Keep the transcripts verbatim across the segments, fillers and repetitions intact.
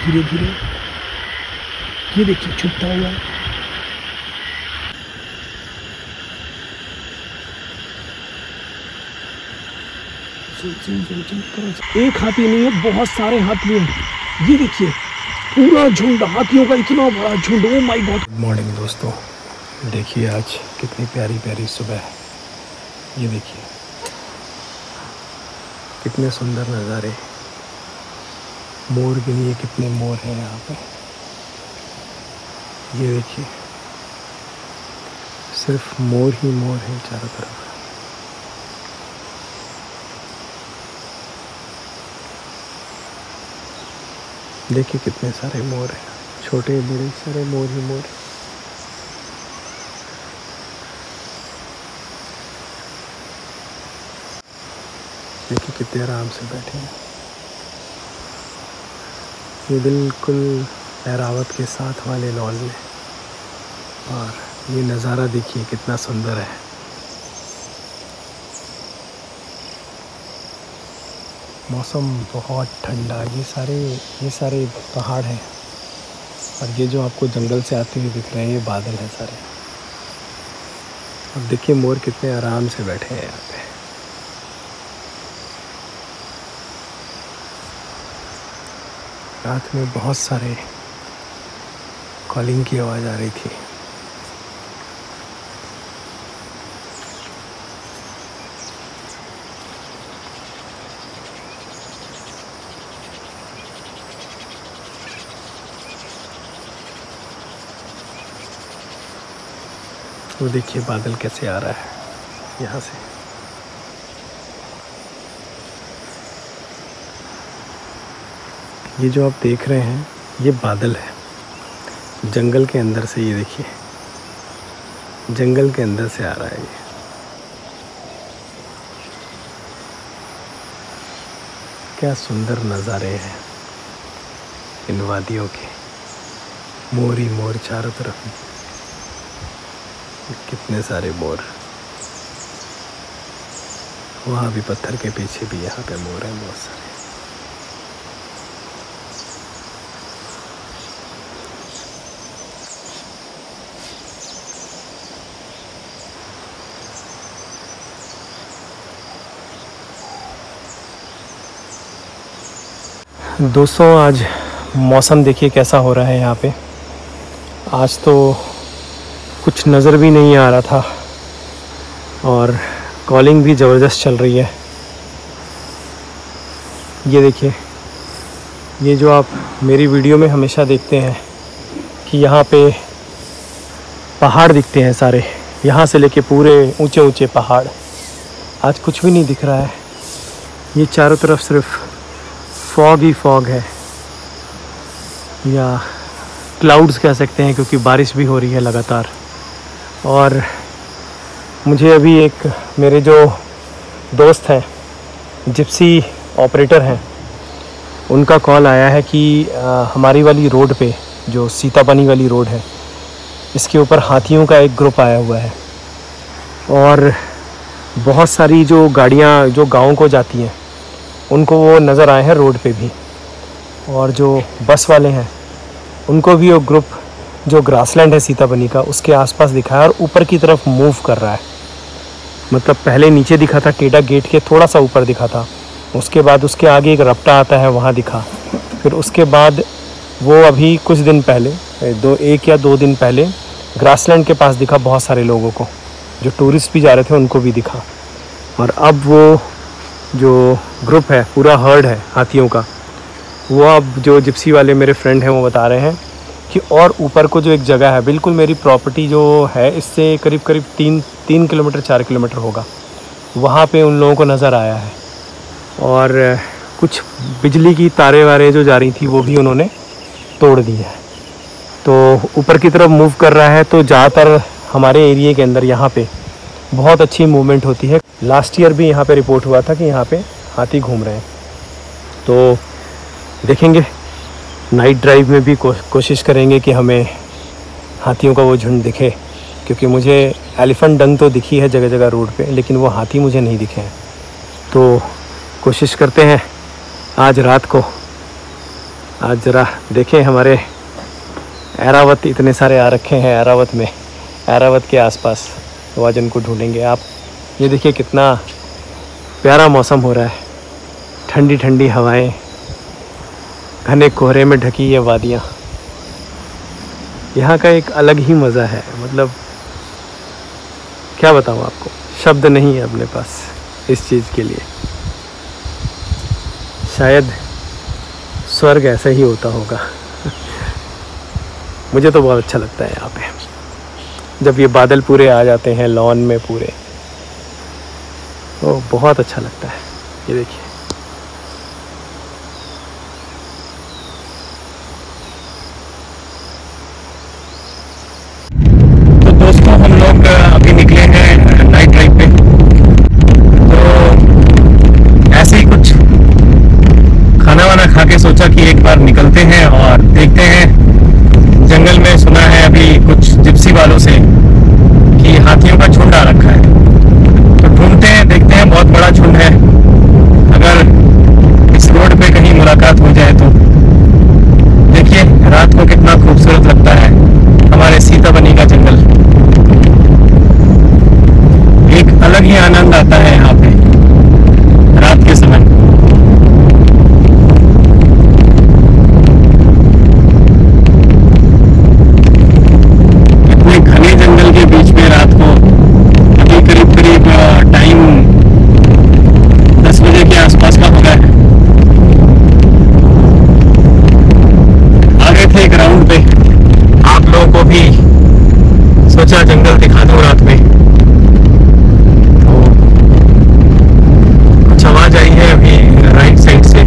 धीरे धीरे। ये देखिए छुपता हुआ। एक हाथी नहीं है, बहुत सारे हाथी हैं। ये देखिए पूरा झुंड हाथियों का, इतना बड़ा झुंड। Oh my god. Good morning दोस्तों, देखिए आज कितनी प्यारी प्यारी सुबह है। ये देखिए कितने सुंदर नज़ारे। मोर के लिए कितने मोर हैं यहाँ पे। ये देखिए सिर्फ मोर ही मोर हैं चारों तरफ। देखिए कितने सारे मोर हैं, छोटे बड़े सारे मोर ही मोर। देखिए कितने आराम से बैठे हैं। ये बिल्कुल एरावत के साथ वाले लॉन में। और ये नज़ारा देखिए कितना सुंदर है। मौसम बहुत ठंडा। ये सारे ये सारे पहाड़ हैं और ये जो आपको जंगल से आते हुए दिख रहे हैं ये बादल हैं सारे। अब देखिए मोर कितने आराम से बैठे हैं यहाँ पे। रात में बहुत सारे कॉलिंग की आवाज़ आ रही थी। वो देखिए बादल कैसे आ रहा है यहाँ से। ये जो आप देख रहे हैं ये बादल है जंगल के अंदर से। ये देखिए जंगल के अंदर से आ रहा है ये। क्या सुंदर नज़ारे हैं इन वादियों के। मोर ही मोर चारों तरफ। कितने सारे मोर। वहाँ भी पत्थर के पीछे भी यहाँ पे मोर हैं बहुत सारे। दोस्तों आज मौसम देखिए कैसा हो रहा है यहाँ पे। आज तो कुछ नज़र भी नहीं आ रहा था और कॉलिंग भी ज़बरदस्त चल रही है। ये देखिए ये जो आप मेरी वीडियो में हमेशा देखते हैं कि यहाँ पे पहाड़ दिखते हैं सारे, यहाँ से लेके पूरे ऊंचे ऊंचे पहाड़। आज कुछ भी नहीं दिख रहा है। ये चारों तरफ सिर्फ फॉग ही फॉग है या क्लाउड्स कह सकते हैं, क्योंकि बारिश भी हो रही है लगातार। और मुझे अभी एक मेरे जो दोस्त हैं जिप्सी ऑपरेटर हैं उनका कॉल आया है कि आ, हमारी वाली रोड पे जो सीतापनी वाली रोड है इसके ऊपर हाथियों का एक ग्रुप आया हुआ है और बहुत सारी जो गाड़ियाँ जो गाँव को जाती हैं उनको वो नज़र आए हैं रोड पे भी। और जो बस वाले हैं उनको भी वो ग्रुप जो ग्रासलैंड है सीतापनी का उसके आसपास दिखा है और ऊपर की तरफ मूव कर रहा है। मतलब पहले नीचे दिखा था, टेढ़ा गेट के थोड़ा सा ऊपर दिखा था, उसके बाद उसके आगे एक रपटा आता है वहाँ दिखा, फिर उसके बाद वो अभी कुछ दिन पहले दो एक या दो दिन पहले ग्रासलैंड के पास दिखा बहुत सारे लोगों को, जो टूरिस्ट भी जा रहे थे उनको भी दिखा। और अब वो जो ग्रुप है पूरा हर्ड है हाथियों का, वो अब जो जिप्सी वाले मेरे फ्रेंड हैं वो बता रहे हैं कि और ऊपर को जो एक जगह है बिल्कुल मेरी प्रॉपर्टी जो है इससे करीब करीब तीन तीन किलोमीटर चार किलोमीटर होगा, वहाँ पे उन लोगों को नज़र आया है। और कुछ बिजली की तारें वारें जो जा रही थी वो भी उन्होंने तोड़ दी है। तो ऊपर की तरफ मूव कर रहा है। तो ज़्यादातर हमारे एरिया के अंदर यहाँ पे बहुत अच्छी मूवमेंट होती है। लास्ट ईयर भी यहाँ पे रिपोर्ट हुआ था कि यहाँ पे हाथी घूम रहे हैं। तो देखेंगे नाइट ड्राइव में भी को, कोशिश करेंगे कि हमें हाथियों का वो झुंड दिखे, क्योंकि मुझे एलिफेंट डंग तो दिखी है जगह जगह रोड पे, लेकिन वो हाथी मुझे नहीं दिखे हैं। तो कोशिश करते हैं आज रात को आज ज़रा देखें हमारे ऐरावत इतने सारे आ रखे हैं ऐरावत में, ऐरावत के आसपास, तो आज इनको ढूंढेंगे। आप ये देखिए कितना प्यारा मौसम हो रहा है, ठंडी ठंडी हवाएं, घने कोहरे में ढकी ये वादियाँ। यहाँ का एक अलग ही मज़ा है, मतलब क्या बताऊँ आपको, शब्द नहीं है अपने पास इस चीज़ के लिए। शायद स्वर्ग ऐसा ही होता होगा। मुझे तो बहुत अच्छा लगता है यहाँ पे, जब ये बादल पूरे आ जाते हैं लॉन में पूरे, तो बहुत अच्छा लगता है। ये देखिए तो दोस्तों, हम लोग अभी निकले हैं नाइट ड्राइव पे। तो ऐसे ही कुछ खाना वाना खा के सोचा कि एक बार निकलते हैं और देखते हैं। जंगल में सुना है अभी कुछ जिप्सी वालों से कि हाथियों का झुंड आ रखा है, तो ढूंढते हैं, देखते हैं। बहुत बड़ा झुंड है, अगर इस रोड पे कहीं मुलाकात हो जाए तो। देखिए रात को कितना खूबसूरत लगता है हमारे सीताबनी का जंगल, एक अलग ही आनंद आता है यहाँ पे रात के समय। इतने घने जंगल के बीच में रात को, अभी करीब करीब टाइम दस बजे के आसपास का होगा, आ गए थे एक राउंड पे। आप लोगों को भी सोचा जंगल दिखा दूं रात में। तो कुछ आवाज आई है अभी राइट साइड से,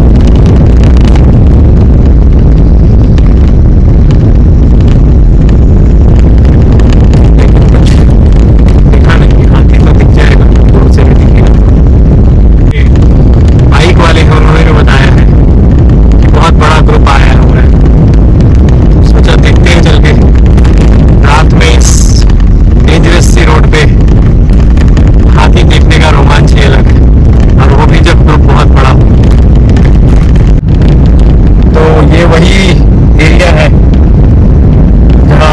लेकिन कुछ दिखा नहीं। हाथी तो दिख जाएगा, दूर से भी दिखेगा। बाइक वाले हैं, उन्होंने भी बताया है कि बहुत बड़ा ग्रुप आया हुआ है। सोचा देखते हैं चल के रात में इस डेंजरस सी रोड पे हाथी देखने का रोमांच ही अलग है, और वो भी जब ग्रुप बहुत बड़ा हो। तो ये वही एरिया है जहाँ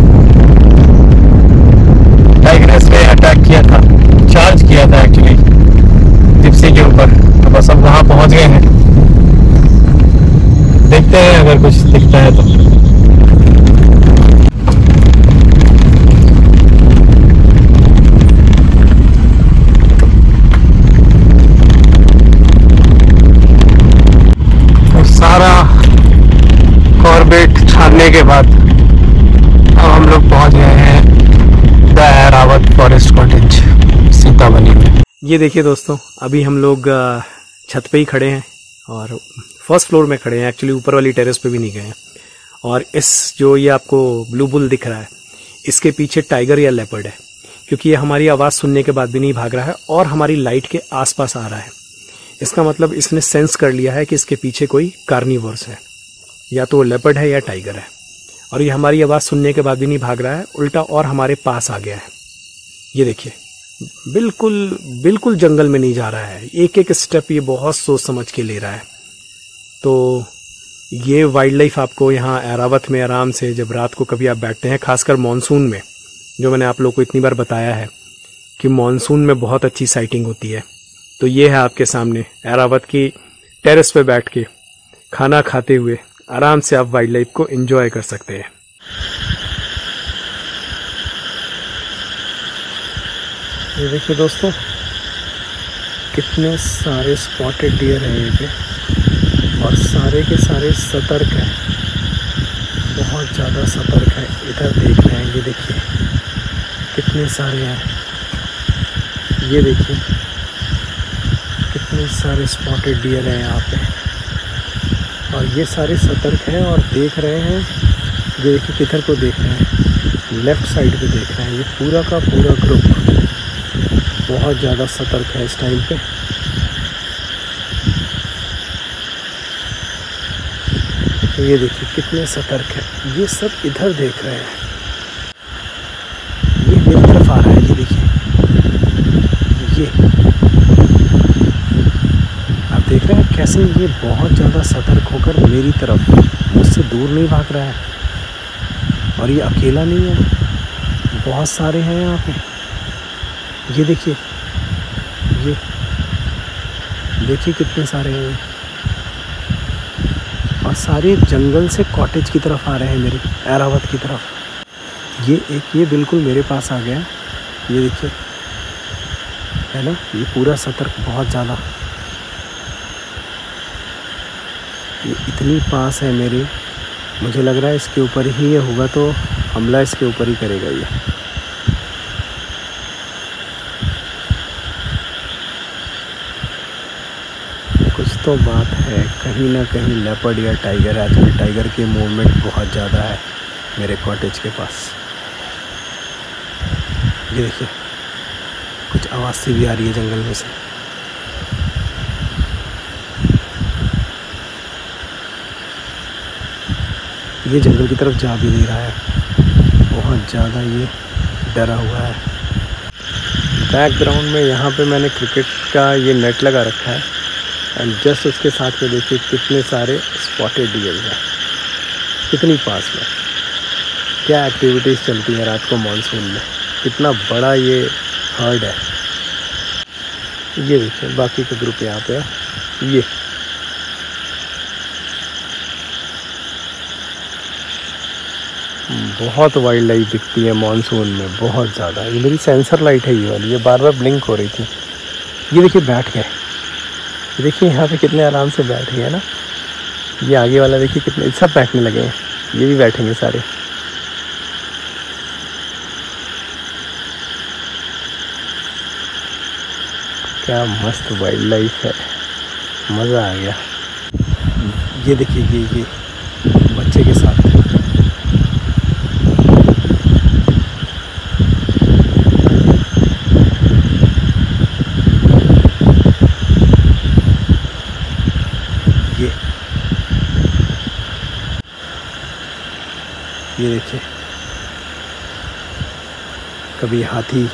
टाइग्रेस ने अटैक किया था, चार्ज किया था एक्चुअली जिप्सी के ऊपर। तो बस अब वहाँ पहुँच गए हैं, देखते हैं अगर कुछ दिखता है तो। सारा कॉर्बेट छानने के बाद अब हम लोग पहुंच गए हैं the Airavat forest cottage Sitabani में। ये देखिए दोस्तों, अभी हम लोग छत पे ही खड़े हैं और फर्स्ट फ्लोर में खड़े हैं, एक्चुअली ऊपर वाली टेरेस पे भी नहीं गए हैं। और इस जो ये आपको ब्लू बुल दिख रहा है, इसके पीछे टाइगर या लेपर्ड है, क्योंकि ये हमारी आवाज़ सुनने के बाद भी नहीं भाग रहा है और हमारी लाइट के आसपास आ रहा है। इसका मतलब इसने सेंस कर लिया है कि इसके पीछे कोई कार्निवोर्स है, या तो लेपर्ड है या टाइगर है। और ये हमारी आवाज़ सुनने के बाद भी नहीं भाग रहा है, उल्टा और हमारे पास आ गया है। ये देखिए, बिल्कुल बिल्कुल जंगल में नहीं जा रहा है, एक एक स्टेप ये बहुत सोच समझ के ले रहा है। तो ये वाइल्ड लाइफ आपको यहाँ ऐरावत में आराम से, जब रात को कभी आप बैठते हैं, खासकर मॉनसून में, जो मैंने आप लोग को इतनी बार बताया है कि मॉनसून में बहुत अच्छी साइटिंग होती है। तो ये है आपके सामने ऐरावत की टेरेस पे बैठ के खाना खाते हुए आराम से आप वाइल्ड लाइफ को एंजॉय कर सकते हैं। ये देखिए दोस्तों, कितने सारे स्पॉटेड डियर हैं यहाँ पे, और सारे के सारे सतर्क हैं, बहुत ज़्यादा सतर्क है। इधर देख रहे हैं, ये देखिए कितने सारे हैं, ये देखिए कितने सारे स्पॉटेड डियर हैं यहाँ पे, और ये सारे सतर्क हैं और देख रहे हैं। ये देखिए किधर को देख रहे हैं, लेफ़्ट साइड पे देख रहे हैं। ये पूरा का पूरा ग्रुप बहुत ज़्यादा सतर्क है इस टाइम पे। ये देखिए कितने सतर्क है, ये सब इधर देख रहे हैं। ये मेरी तरफ आ रहा है, ये देखिए, ये आप देख रहे हैं कैसे ये बहुत ज़्यादा सतर्क होकर मेरी तरफ मुझसे दूर नहीं भाग रहा है। और ये अकेला नहीं है, बहुत सारे हैं यहाँ पे। ये देखिए, ये देखिए कितने सारे हैं, और सारे जंगल से कॉटेज की तरफ आ रहे हैं, मेरे ऐरावत की तरफ। ये एक ये बिल्कुल मेरे पास आ गया, ये देखिए, है ना, ये पूरा सतर्क बहुत ज़्यादा। ये इतनी पास है मेरे, मुझे लग रहा है इसके ऊपर ही ये होगा तो हमला इसके ऊपर ही करेगा ये। कुछ तो बात है, कहीं ना कहीं लेपर्ड या टाइगर है। आजकल टाइगर के मूवमेंट बहुत ज़्यादा है मेरे कॉटेज के पास। ये देखिए, कुछ आवाज़ सी भी आ रही है जंगल में से। ये जंगल की तरफ जा भी नहीं रहा है, बहुत ज़्यादा ये डरा हुआ है। बैकग्राउंड में यहाँ पे मैंने क्रिकेट का ये नेट लगा रखा है, एंड जस्ट उसके साथ में देखिए कितने सारे स्पॉटेड डियर हैं, कितनी पास में। क्या एक्टिविटीज़ चलती हैं रात को मॉनसून में, कितना बड़ा ये हर्ड है। ये देखिए बाकी का ग्रुप यहाँ पे है। ये बहुत वाइल्ड लाइफ दिखती है मॉनसून में, बहुत ज़्यादा। ये मेरी सेंसर लाइट है ये वाली, ये बार बार ब्लिंक हो रही थी। ये देखिए बैठ गए, ये देखिए यहाँ पे कितने आराम से बैठ गए ना। ये आगे वाला देखिए कितने, सब बैठने लगे हैं, ये भी बैठेंगे सारे। क्या मस्त वाइल्ड लाइफ है, मज़ा आ गया। ये देखिए, ये ये बच्चे के साथ ये ये देखिए, कभी हाथी,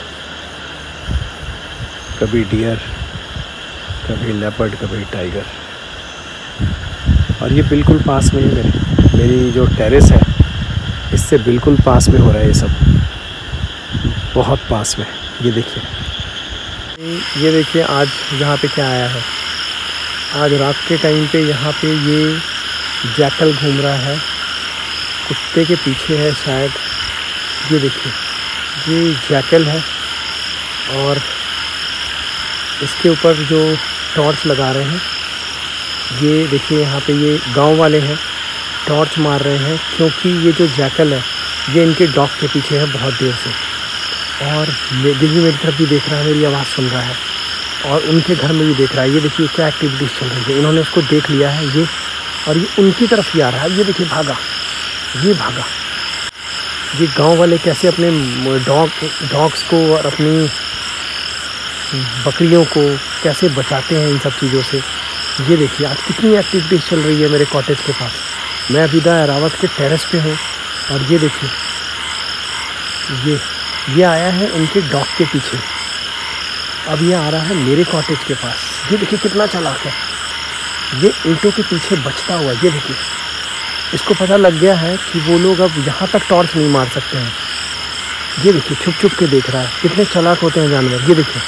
कभी डियर, कभी लेपर्ड, कभी टाइगर। और ये बिल्कुल पास में है मेरे, मेरी जो टेरेस है इससे बिल्कुल पास में हो रहा है ये सब, बहुत पास में। ये देखिए, ये देखिए आज यहाँ पे क्या आया है। आज रात के टाइम पे यहाँ पे ये जैकल घूम रहा है, कुत्ते के पीछे है शायद। ये देखिए, ये जैकल है, और इसके ऊपर जो टॉर्च लगा रहे हैं, ये देखिए यहाँ पे ये गांव वाले हैं, टॉर्च मार रहे हैं, क्योंकि ये जो जैकल है ये इनके डॉग के पीछे है बहुत देर से। और ये भी मेरी तरफ भी देख रहा है, मेरी आवाज़ सुन रहा है, और उनके घर में भी देख रहा है। ये देखिए क्या एक्टिविटीज़ चल रही है, इन्होंने उसको देख लिया है ये, और ये उनकी तरफ ही आ रहा है। ये देखिए भागा, ये भागा। ये गांव वाले कैसे अपने डॉग डॉग्स को और अपनी बकरियों को कैसे बचाते हैं इन सब चीज़ों से। ये देखिए आज कितनी एक्टिविटीज़ चल रही है मेरे कॉटेज के पास। मैं अभी द ऐरावत के टेरेस पे हूँ, और ये देखिए, ये ये आया है इनके डॉग के पीछे, अब ये आ रहा है मेरे कॉटेज के पास। ये देखिए कितना चालाक है, ये ईंटों के पीछे बचता हुआ। ये देखिए, इसको पता लग गया है कि वो लोग अब यहाँ तक टॉर्च नहीं मार सकते हैं। ये देखिए छुप छुप के देख रहा है, कितने चालाक होते हैं जानवर। ये देखिए,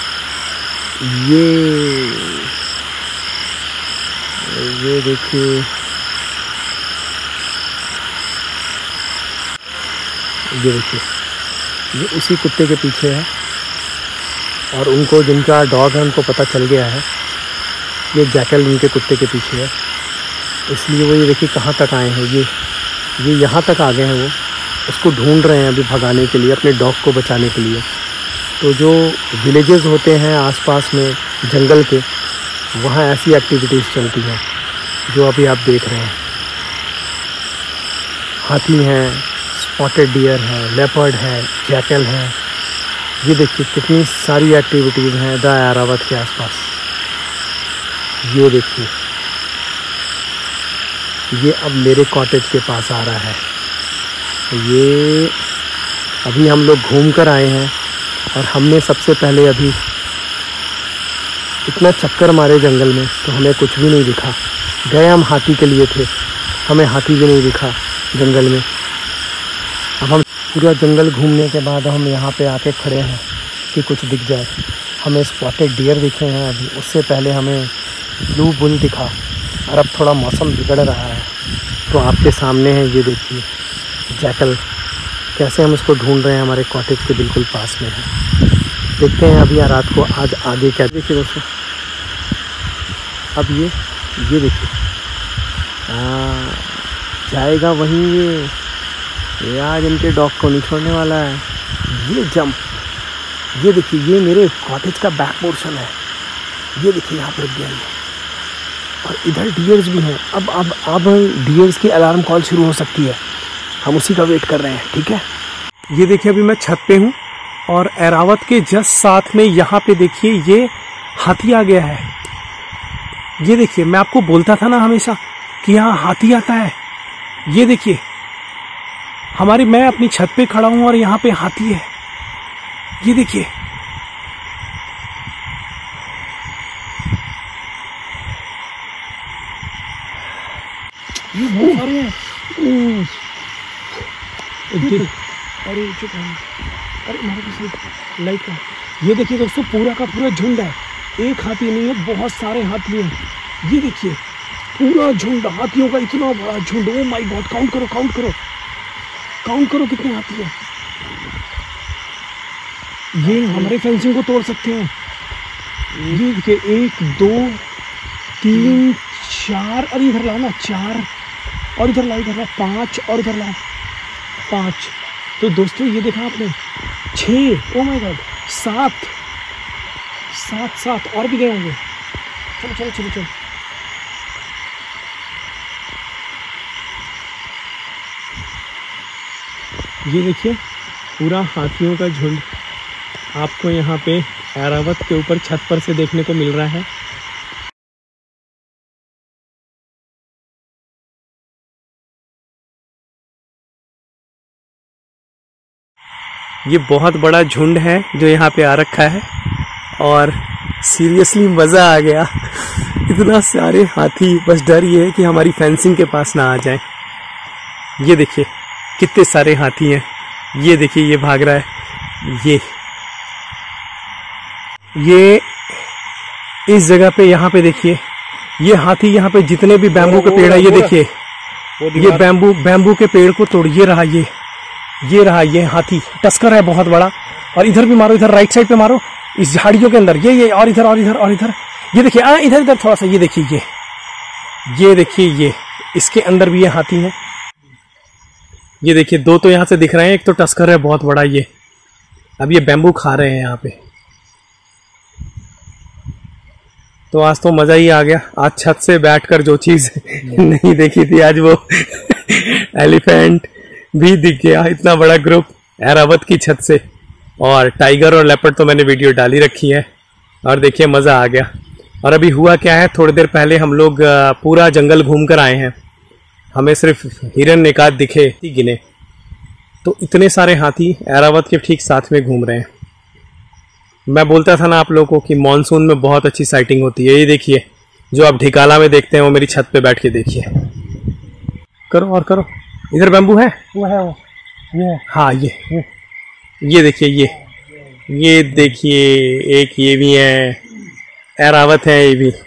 ये ये देखिए, ये देखिए, ये उसी कुत्ते के पीछे है, और उनको जिनका डॉग है उनको पता चल गया है ये जैकल उनके कुत्ते के पीछे है, इसलिए वो ये देखिए कहाँ तक आए हैं। ये ये यहाँ तक आ गए हैं, वो उसको ढूंढ रहे हैं अभी भगाने के लिए, अपने डॉग को बचाने के लिए। तो जो विलेजेस होते हैं आसपास में जंगल के, वहाँ ऐसी एक्टिविटीज़ चलती हैं जो अभी आप देख रहे हैं। हाथी हैं, स्पॉटेड डियर है, लेपर्ड है, जैकल है। ये देखिए कितनी सारी एक्टिविटीज़ हैं द ऐरावत के आसपास। ये देखिए, ये अब मेरे कॉटेज के पास आ रहा है। ये अभी हम लोग घूम कर आए हैं, और हमने सबसे पहले अभी इतना चक्कर मारे जंगल में तो हमें कुछ भी नहीं दिखा। गए हम हाथी के लिए थे, हमें हाथी भी नहीं दिखा जंगल में। अब हम पूरा जंगल घूमने के बाद हम यहाँ पे आके खड़े हैं कि कुछ दिख जाए। हमें स्पॉटेड डियर दिखे हैं अभी, उससे पहले हमें ब्लू बुल दिखा। और अब थोड़ा मौसम बिगड़ रहा है तो आपके सामने है, ये देखिए जैकल कैसे हम इसको ढूंढ रहे हैं, हमारे कॉटेज के बिल्कुल पास में है। देखते हैं अभी रात को आज आगे क्या। देखिए दोस्तों, अब ये ये देखिए जाएगा वहीं ये ये आज इनके डॉग को नहीं छोड़ने वाला है। ये जंप, ये देखिए ये मेरे कॉटेज का बैक पोर्शन है। ये देखिए यहाँ पर रुक गया ये, और इधर डियर्स भी हैं। अब अब अब डियर्स की अलार्म कॉल शुरू हो सकती है, हम उसी का वेट कर रहे हैं। ठीक है, ये देखिए अभी मैं छत पे हूँ और एरावत के जस्ट साथ में यहाँ पे देखिए ये हाथी आ गया है। ये देखिए, मैं आपको बोलता था ना हमेशा कि यहाँ हाथी आता है। ये देखिए हमारी, मैं अपनी छत पे खड़ा हूँ और यहाँ पे हाथी है। ये देखिए ये बहुत सारे हैं। अरे चुप है, अरे हमारे पास लाइट का। ये देखिए दोस्तों, पूरा का पूरा झुंड है, एक हाथी नहीं है, बहुत सारे हाथी हैं। ये देखिए पूरा झुंड हाथियों का, इतना बड़ा झुंड। ओ माय गॉड, काउंट करो काउंट करो काउंट करो कितने हाथी हैं। ये हमारे फेंसिंग को तोड़ सकते हैं। ये देखिए एक दो तीन चार, अरे इधर लाओ ना, चार, और इधर लाओ, इधर लाओ पाँच, और इधर लाओ पाँच। तो दोस्तों ये देखा आपने, छः, ओ माय गॉड, सात सात सात और भी गए होंगे। चलो चलो चलो चलो ये देखिए पूरा हाथियों का झुंड आपको यहाँ पे एरावत के ऊपर छत पर से देखने को मिल रहा है। ये बहुत बड़ा झुंड है जो यहाँ पे आ रखा है और सीरियसली मज़ा आ गया। इतना सारे हाथी, बस डर ये है कि हमारी फेंसिंग के पास ना आ जाए। ये देखिए कितने सारे हाथी हैं। ये देखिए ये भाग रहा है। ये ये इस जगह पे, यहाँ पे देखिए ये हाथी, यहाँ पे जितने भी बैम्बू के पेड़ है, ये देखिए ये बैम्बू बैम्बू के पेड़ को तोड़, ये रहा ये ये रहा ये हाथी, टस्कर है बहुत बड़ा। और इधर भी मारो, इधर राइट साइड पे मारो, इस झाड़ियों के अंदर, ये ये और इधर और इधर और इधर। ये देखिए आ इधर इधर थोड़ा सा, ये देखिए ये ये देखिए ये इसके अंदर भी ये हाथी है। ये देखिए दो तो यहाँ से दिख रहे हैं, एक तो टस्कर है बहुत बड़ा ये। अब ये बैम्बू खा रहे हैं यहाँ पे। तो आज तो मजा ही आ गया। आज छत से बैठकर जो चीज नहीं देखी थी, आज वो एलिफेंट भी दिख गया। इतना बड़ा ग्रुप एरावत की छत से। और टाइगर और लेपर्ड तो मैंने वीडियो डाली रखी है। और देखिए मज़ा आ गया। और अभी हुआ क्या है, थोड़ी देर पहले हम लोग पूरा जंगल घूम कर आए हैं, हमें सिर्फ हिरन निकात दिखे गिने। तो इतने सारे हाथी एरावत के ठीक साथ में घूम रहे हैं। मैं बोलता था ना आप लोगों को कि मानसून में बहुत अच्छी साइटिंग होती है। ये देखिए जो आप ढिकाला में देखते हैं वो मेरी छत पे बैठ के देखिए। करो और करो, इधर बैम्बू है, वो है वो ये, हाँ ये ये, ये देखिए ये ये देखिए एक ये भी है, एरावत है ये भी।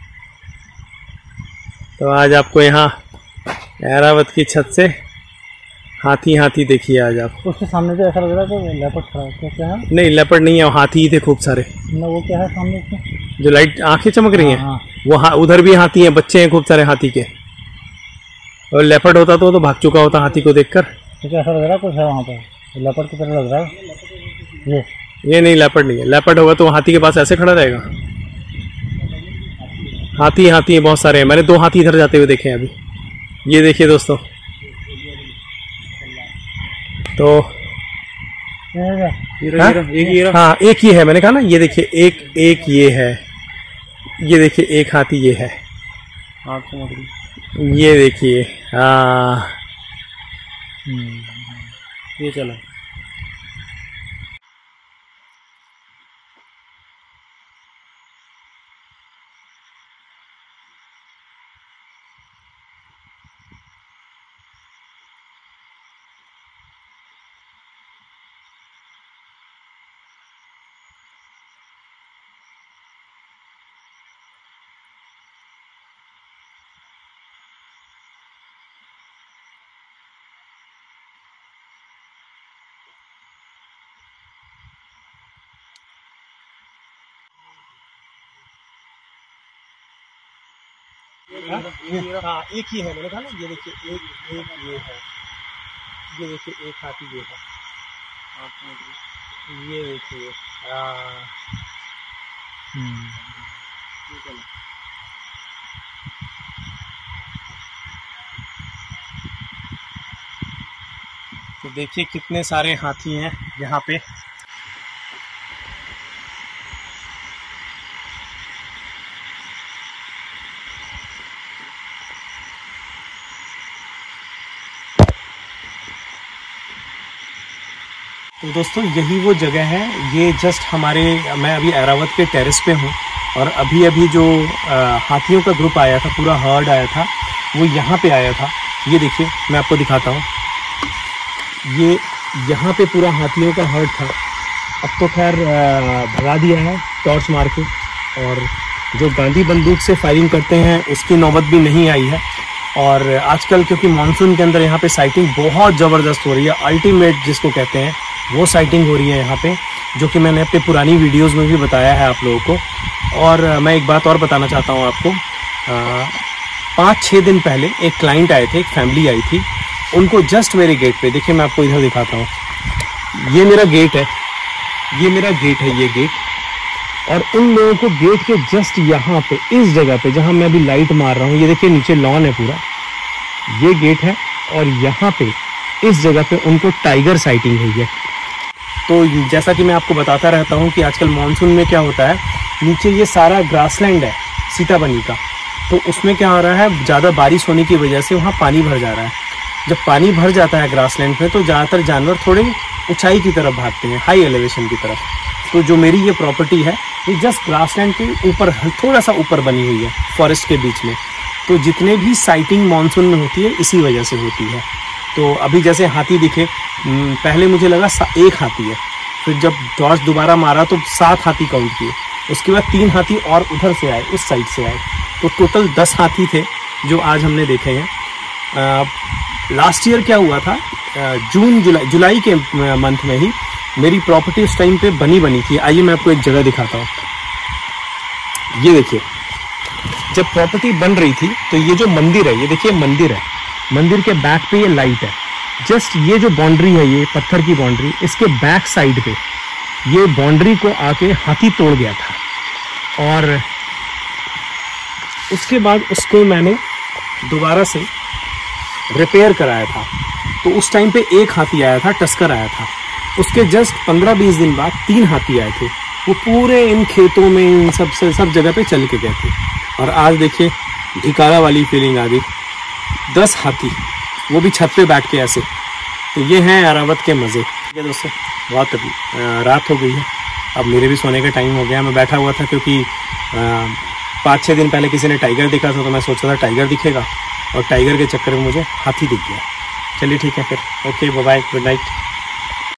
तो आज आपको यहाँ एरावत की छत से हाथी हाथी देखिए आज आप। उसके सामने तो ऐसा लग रहा है कि लेपर्ड खड़ा है। क्या है? नहीं लेपर्ड नहीं है, हाथी ही थे खूब सारे। ना वो क्या है सामने उसके? जो लाइट आंखें चमक रही हैं, हाँ, हाँ। वो हाँ, उधर भी हाथी हैं, बच्चे हैं खूब सारे हाथी के। और लेपर्ड होता तो, तो भाग चुका होता हाथी को देखकर। तो ऐसा लग रहा है कुछ है वहाँ पर, लेपर्ड की तरह लग रहा है ये। ये नहीं लेपर्ड नहीं है, लेपर्ड होगा तो हाथी के पास ऐसे खड़ा रहेगा। हाथी हाथी है बहुत सारे हैं, मैंने दो हाथी इधर जाते हुए देखे हैं अभी। ये देखिए दोस्तों, तो ये हाँ? एक ये हाँ एक ये है, मैंने कहा ना ये देखिए एक एक ये है, ये देखिए एक हाथी ये है, ये देखिए हाँ ये चला। हाँ एक ही है, मैंने कहा ना, ये देखिए एक एक ये है, ये देखिए एक हाथी ये है, ये देखिए। तो देखिए कितने सारे हाथी हैं यहाँ पे। तो दोस्तों यही वो जगह है, ये जस्ट हमारे, मैं अभी ऐरावत के टेरेस पे हूँ और अभी अभी जो आ, हाथियों का ग्रुप आया था, पूरा हर्ड आया था, वो यहाँ पे आया था। ये देखिए मैं आपको दिखाता हूँ, ये यहाँ पे पूरा हाथियों का हर्ड था। अब तो खैर भगा दिया है टॉर्च मार के, और जो गांधी बंदूक से फायरिंग करते हैं उसकी नौबत भी नहीं आई है। और आजकल क्योंकि मानसून के अंदर यहाँ पे साइटिंग बहुत ज़बरदस्त हो रही है, अल्टीमेट जिसको कहते हैं, वो साइटिंग हो रही है यहाँ पे, जो कि मैंने अपनी पुरानी वीडियोस में भी बताया है आप लोगों को। और मैं एक बात और बताना चाहता हूँ आपको, पाँच छः दिन पहले एक क्लाइंट आए थे, एक फैमिली आई थी, उनको जस्ट मेरे गेट पे, देखिए मैं आपको इधर दिखाता हूँ, ये मेरा गेट है, ये मेरा गेट है, ये गेट, और उन लोगों को गेट के जस्ट यहाँ पे, इस जगह पे जहाँ मैं अभी लाइट मार रहा हूँ, ये देखिए नीचे लॉन है पूरा, ये गेट है, और यहाँ पे इस जगह पे उनको टाइगर साइटिंग हुई है। तो जैसा कि मैं आपको बताता रहता हूँ कि आजकल मानसून में क्या होता है, नीचे ये सारा ग्रासलैंड है सीताबनी का, तो उसमें क्या हो रहा है, ज़्यादा बारिश होने की वजह से वहाँ पानी भर जा रहा है। जब पानी भर जाता है ग्रासलैंड में, तो ज़्यादातर जानवर थोड़े ऊंचाई की तरफ भागते हैं, हाई एलिवेशन की तरफ। तो जो मेरी ये प्रॉपर्टी है, ये जस्ट ग्रासलैंड के ऊपर, थोड़ा सा ऊपर बनी हुई है, फॉरेस्ट के बीच में। तो जितने भी साइटिंग मानसून में होती है, इसी वजह से होती है। तो अभी जैसे हाथी दिखे, पहले मुझे लगा एक हाथी है, फिर जब टॉर्च दोबारा मारा तो सात हाथी काउंट किए, उसके बाद तीन हाथी और उधर से आए, उस साइड से आए, तो टोटल दस हाथी थे जो आज हमने देखे हैं। लास्ट ईयर क्या हुआ था, जून जुलाई जुलाई के मंथ में ही मेरी प्रॉपर्टी उस टाइम पे बनी बनी थी। आइए मैं आपको एक जगह दिखाता हूँ, ये देखिए, जब प्रॉपर्टी बन रही थी तो ये जो मंदिर है, ये देखिए मंदिर है, मंदिर के बैक पे ये लाइट है, जस्ट ये जो बाउंड्री है, ये पत्थर की बाउंड्री, इसके बैक साइड पे ये बाउंड्री को आके हाथी तोड़ गया था, और उसके बाद उसको मैंने दोबारा से रिपेयर कराया था। तो उस टाइम पे एक हाथी आया था, टस्कर आया था, उसके जस्ट पंद्रह बीस दिन बाद तीन हाथी आए थे, वो पूरे इन खेतों में, इन सब से सब जगह पे चल के गए थे। और आज देखिए ढिकारा वाली फीलिंग आ गई, दस हाथी, वो भी छत पे बैठ के ऐसे। तो ये हैं ऐरावत के मज़े। ये दोस्तों बहुत रात हो गई है, अब मेरे भी सोने का टाइम हो गया। मैं बैठा हुआ था क्योंकि पाँच छः दिन पहले किसी ने टाइगर दिखा था, तो मैं सोचा था टाइगर दिखेगा, और टाइगर के चक्कर में मुझे हाथी दिख गया। चलिए ठीक है फिर, ओके बाय, गुड नाइट।